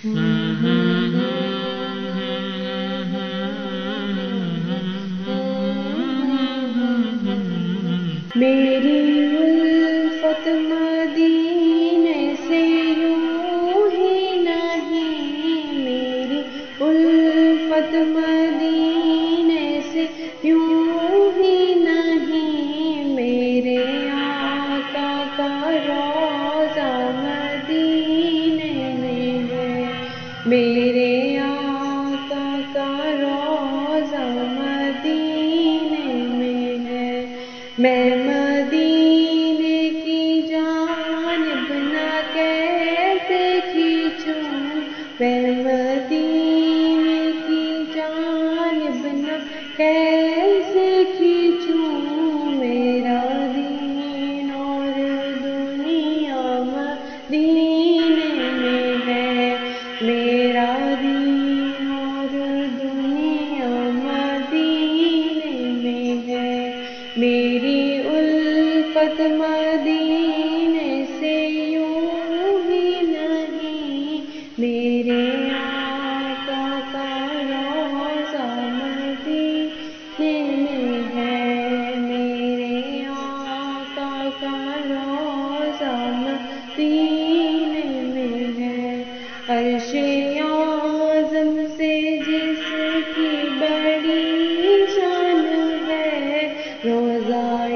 میری الفت مدینے سے یوں ہی نہیں، میری الفت مدینے سے یوں ہی نہیں، میرے آقا کا روضہ مدینے میں ہے، میرے آقا کا روضہ مدینے میں ہے۔ میں مدینے کی جانب نہ کیسے کھینچوں، میں مدینے کی جانب نہ کیسے کھینچوں، میرا دین اور دنیا مدینے میں ہے، میرا دین اور دنیا مدینے میں ہے۔ میری الفت مدینے سے یوں ہی نہیں، میرے آقا کا روضہ مدینے میں ہے، میرے آقا کا روضہ مدینے میں ہے۔ عرش اعظم سے جس کی بڑی شان ہے، روضہ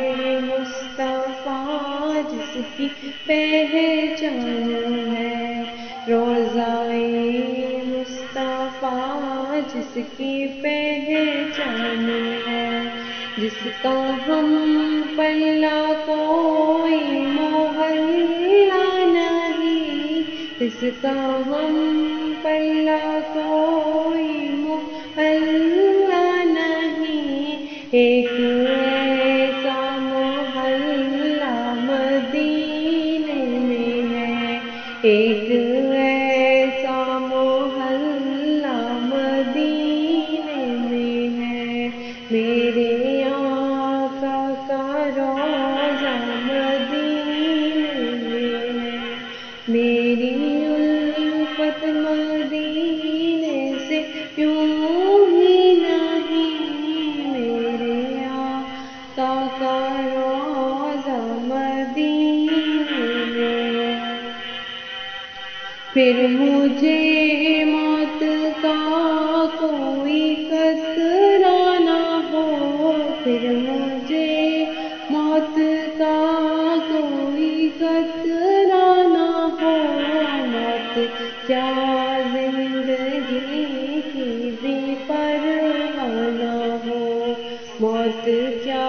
مصطفیٰ جس کی پہچان ہے، روضہ مصطفیٰ جس کی پہچان ہے، جس کا ہم پلہ کوئی محلہ نہیں، جس کا ہم پلہ کوئی محلہ نہیں، ایک ایسا محلہ مدینے میں ہے، ایک ایسا محلہ مدینے میں ہے، میرے آقا کا روضہ مدینے میں ہے۔ میری الفت مدینے سے یوں ہی نہیں، میرے آقا کا روضہ مدینے میں ہے۔ پھر مجھے موت کا کوئی خطرہ نہ ہو، پھر مجھے موت کا کوئی خطرہ نہ ہو، موت کیا زندگی کی بھی پرواہ نہ ہو، موت کیا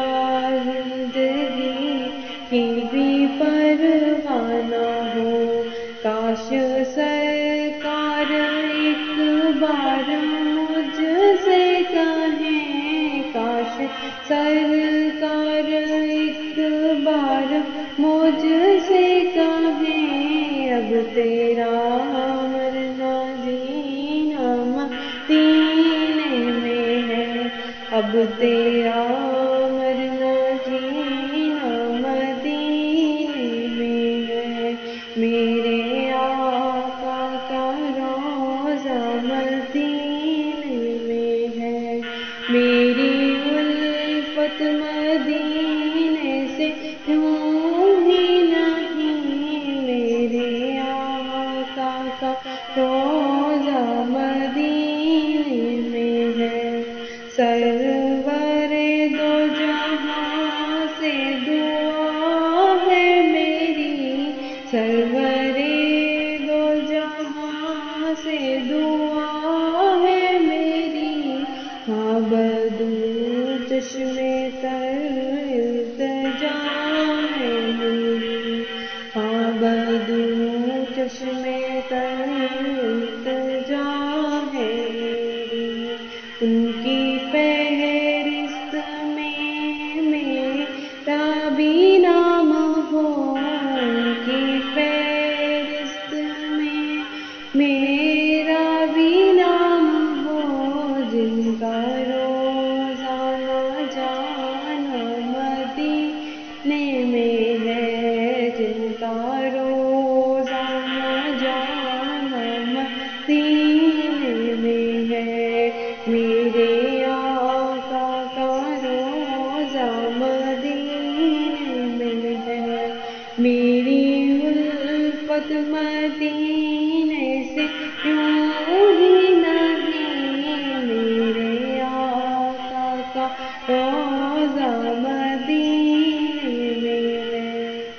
زندگی کی بھی پرواہ نہ ہو، کاش سرکار ایک بار مجھ سے کہیں، کاش سرکار ایک بار مجھ سے کہیں، اب تیرا مرنا جینا مدینے میں ہے، اب تیرا مرنا جینا مدینے میں ہے، میرے آقا کا روضہ مدینے میں ہے۔ میری الفت مدینے سے یوں ہی نہیں، میرے آقا کا روضہ مدینے میں ہے۔ سرور دو جہاں سے دعا ہے میری، سرور دو جہاں سے دعا ہے میری، ہاں بدو چشمے تر التجا ہے میری، ہاں بدو چشمے تر التجا ہے میری، ان کی فہرست میں میرا بھی نام ہو، ان کی فہرست میں میرا بھی نام ہو، جن کا روزانہ جانا مدینے میں ہے، جن کا روزانہ جانا مدینے سے کیوں ہی نہیں، میرے آقا کا روضہ مدینے میں ہے۔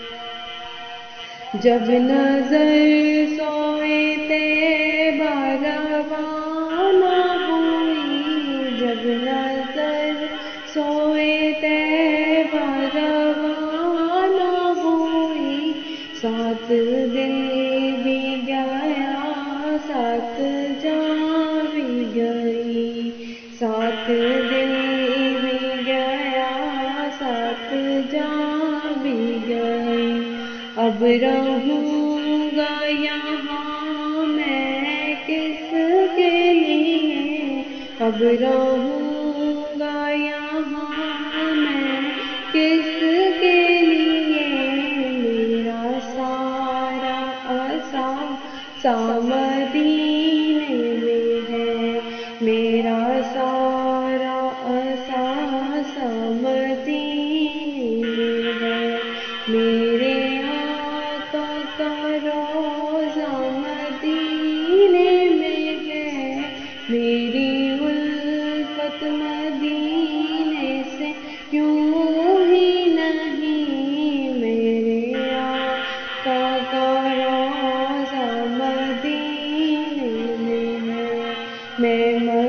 جب نظر سوئے طیبہ روانہ ہوئی، جب نظر سوئے طیبہ روانہ ہوئی، 7 دن بھی گیا 7 جاں بھی گئی، 7 دن بھی گیا 7 جاں بھی گئی۔ اب رہوں گا یہاں میں کس کے لیے، اب رہوں گا یہاں میں کس کے لیے، میرا سارا سا مدینے میں ہے، میرا سارا سا مدینے میں ہے، میرے آقا کا روضہ مدینے میں ہے، میری الفت مدینے سے کیوں ہی نہیں، میرے آقا کا روضہ مدینے میں ہے۔ میں